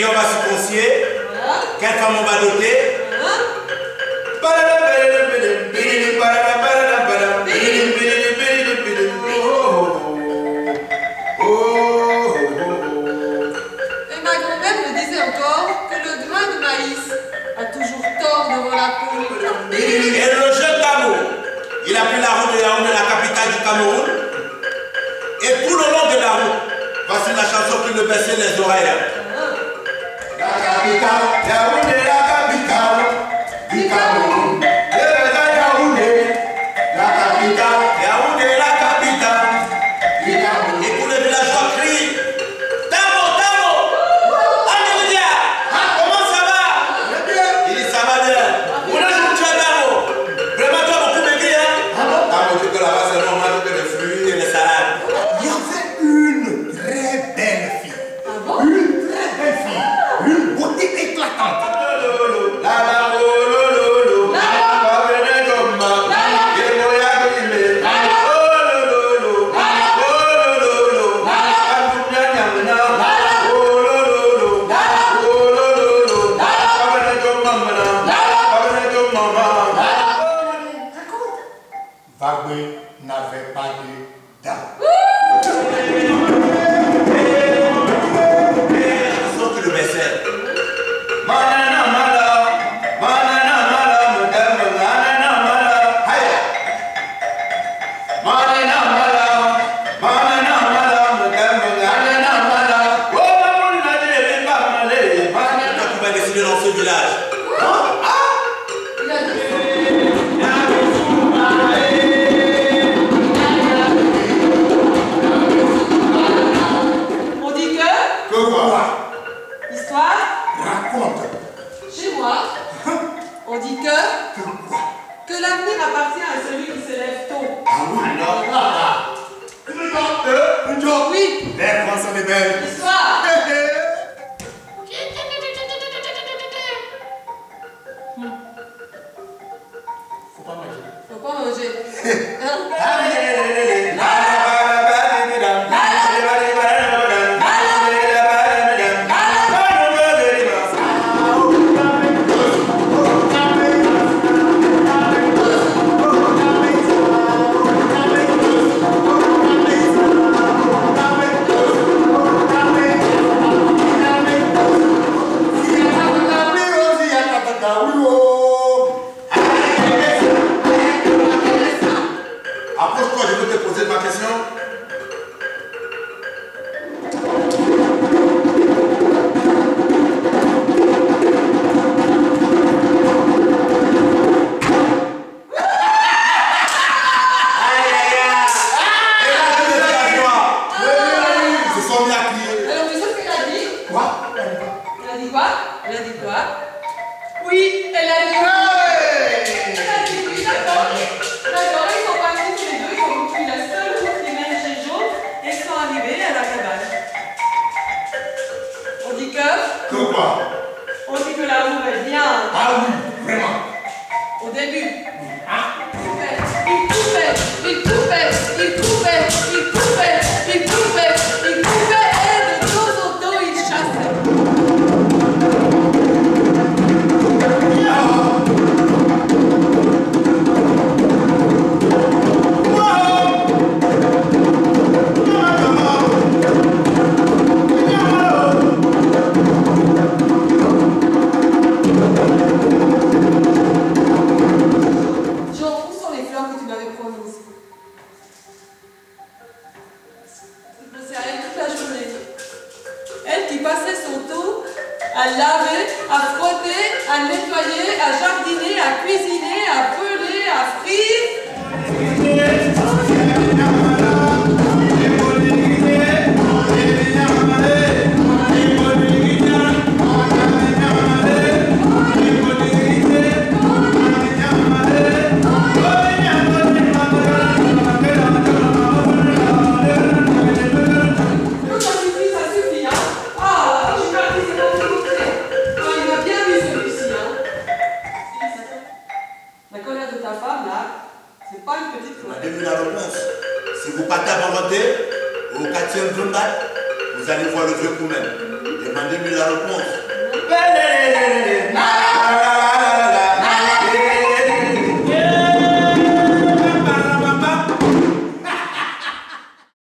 qui on va circoncier, quelle femme on va doter. Et ma grand-mère me disait encore que le grain de maïs a toujours tort devant la poule. Et le jeune Cameroun, il a pris la route de Yaoundé, la capitale du Cameroun. Et tout le long de la route, voici la chanson qui le baissait les oreilles. La capitale, Yaoundé, la capitale du Cameroun. Yaoundé, la capitale, Yaoundé, la capitale du Cameroun. Et pour les villageois crient, Tamo, Tamo, Andoudia, comment ça va? Il dit, ça va bien. On a joué Tamo. Vraiment, toi, beaucoup maigri, hein? Tamo, tu peux là-bas, c'est normal que les fruits et les salades. Il y avait une très belle fille. Une très belle fille. Une beauté éclatante. Vagbe n'avait pas de dents. Sauf que le baissait. Dans ce village. On dit que Que quoi? histoire, Raconte. chez moi, on dit que l'avenir appartient à celui qui se lève tôt. Ah oui, un job. Oui, Les Français les belles. histoire. Faut pas manger. Faut pas manger. Hein? Approche-toi, je veux te poser ma question. Alors, tu sais ce qu'elle a dit? Quoi? Elle a dit quoi? Elle a dit quoi? Oui, elle a dit oui. Elle a dit oui, d'accord. D'accord, ils sont partis tous les deux, ils ont pris la seule route qui mène chez Jo et ils sont arrivés à la cabane. On dit que? Que quoi? On dit que l'amour est bien. Ah oui, vraiment. Au début. Hein? Il coupait, il coupait, il coupait, il coupait, il coupait, il coupait, et de dos en dos il chassait. Jean, où sont les fleurs que tu m'avais promises? Je pensais à elle toute la journée. Elle qui passait son temps à laver, à frotter, à nettoyer, à jardiner, à cuisiner, à peler, à frire. Ça suffit, hein? Ah, je suis partie, c'est pas tout. Ah, il m'a bien vu celui-ci, hein? La colère de ta femme, là, c'est pas une petite On a colère. vu la réponse. Si vous partez à volonté, au 4e Zumba, vous allez voir le vieux Koumen. Demandez-lui la réponse. Ah.